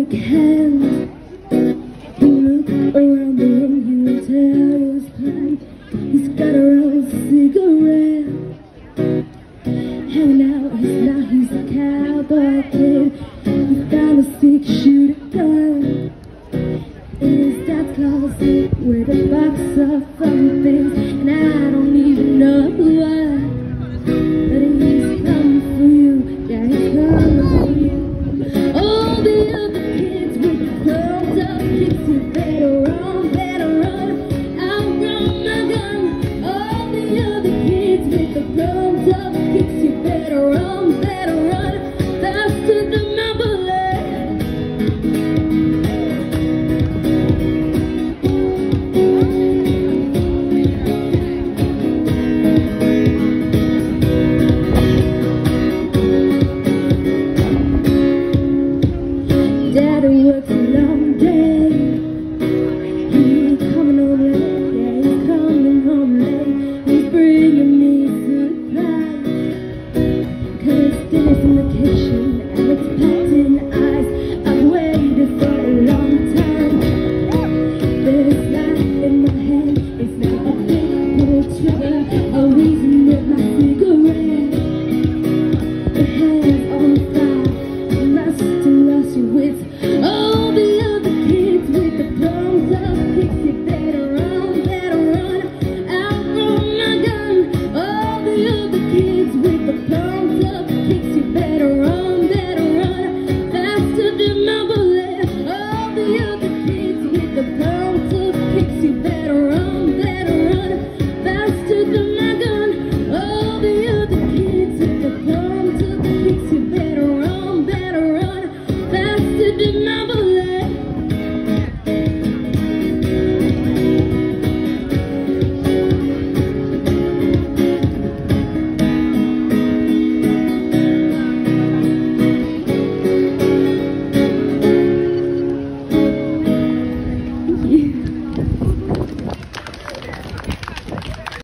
shake hands. He looked around the room, he would tell his plan. He's got a own cigarette, hanging out, he's a cowboy kid. He found a 6-shooter gun in his dad's closet with a box of fun things, and I don't even know why, but he's coming for you, yeah, he's coming for you. All the other kids with the clothes up kicks, you better run, I'll run my gun. All the other kids with the clothes up kicks, you better run, faster than my bullet. Daddy works a long day. He's coming home late, yeah, he's coming home late. He's bringing me supplies, 'cause dinner's in the kitchen and it's packed in ice. I've waited for a long time. There's light in my head, it's not a quick pull trigger. A reason with my cigarette. The hands on fire, must have lost your wits.